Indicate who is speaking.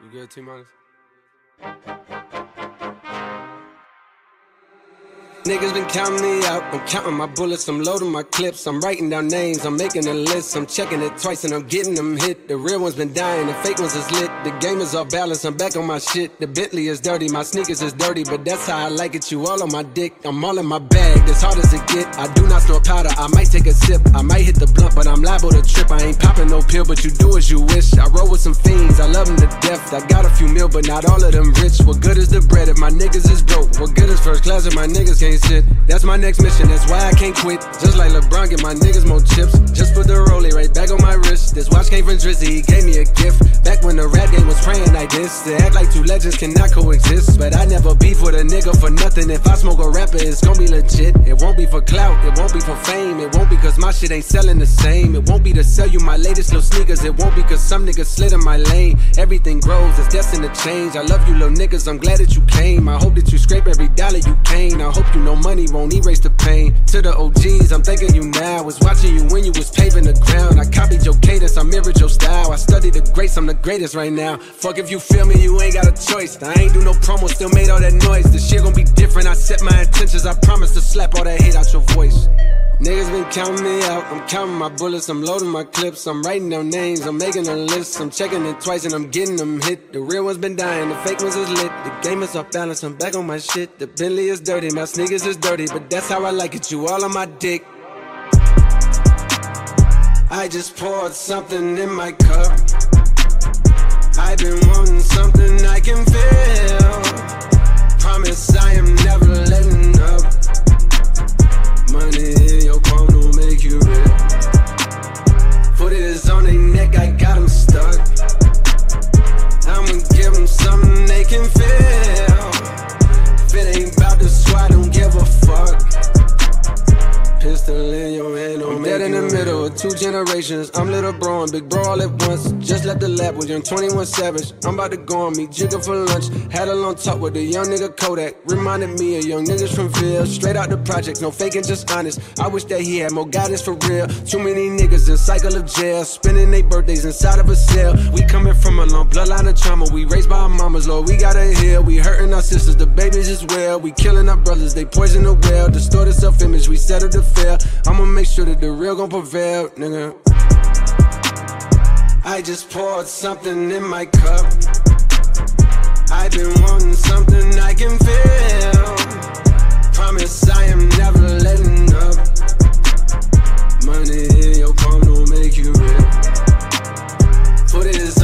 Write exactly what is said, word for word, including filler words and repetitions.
Speaker 1: You good, T-Minus?
Speaker 2: Niggas been counting me out, I'm counting my bullets, I'm loading my clips, I'm writing down names, I'm making a list, I'm checking it twice and I'm getting them hit. The real ones been dying, the fake ones is lit, the game is off balance, I'm back on my shit. The Bentley is dirty, my sneakers is dirty, but that's how I like it, you all on my dick. I'm all in my bag, as hard as it get, I do not snort powder, I might take a sip, I might hit the blunt, but I'm liable to trip. I ain't popping no pill, but you do as you wish. I roll with some fiends, I love them to death, I got a few mil, but not all of them rich. What good is the bread if my niggas is broke? What good is first class if my niggas can't sit? That's my next mission, that's why I can't quit. Just like LeBron, get my niggas more chips. Just put the rollie right back on my wrist. This watch came from Drizzy, he gave me a gift. Back when the rap game was praying like this. To act like two legends cannot coexist. But I never beef with a nigga for nothing. If I smoke a rapper, it's gon' be legit. It won't be for clout, it won't be for fame. It won't be cause my shit ain't selling the same. It won't be to sell you my latest little sneakers. It won't be cause some niggas slid in my lane. Everything grows, it's destined to change. I love you little niggas, I'm glad that you came. I hope that you scrape every dollar you came. I hope you know money won't erase the pain. To the O Gs, I'm thanking you now. Was watching you when you was paving the ground. I copied your cadence, I mirrored your style. I studied the greats, I'm the greatest right now. Fuck if you feel me, you ain't got a choice. I ain't do no promo, still made all that noise. The shit gon' be different, I set my intentions. I promise to slap all that hate out your voice. Niggas been counting me out, I'm counting my bullets, I'm loading my clips, I'm writing down names, I'm making a list, I'm checking it twice and I'm getting them hit. The real ones been dying, the fake ones is lit, the game is off balance, I'm back on my shit. The Bentley is dirty, my sneakers is dirty, but that's how I like it, you all on my dick. I just poured something in my cup, I've been wanting something I can feel. Promise I am never letting up. Money in your palm don't make you real. Put it is on their neck, I got them stuck. I'ma give them something they can feel. If it ain't about the squad, don't give a fuck. Pistol in your hand, don't I'm dead in the middle of two generations. I'm little bro and big bro all at once. Just left the lab with young twenty-one Savage. I'm about to go on meet Jigga for lunch. Had a long talk with a young nigga Kodak. Reminded me of young niggas from Ville. Straight out the project, no faking, just honest. I wish that he had more guidance for real. Too many niggas in cycle of jail, spending their birthdays inside of a cell. We coming from a long bloodline of trauma. We raised by our mamas, Lord, we gotta heal. We hurting our sisters, the babies as well. We killing our brothers, they poison the well. Distorted self-image, we settle to fail. I'ma make sure that the real gon' prevail, nigga. I just poured something in my cup, I've been wanting something I can feel. Promise I am never letting up. Money in your palm don't make you real. Put it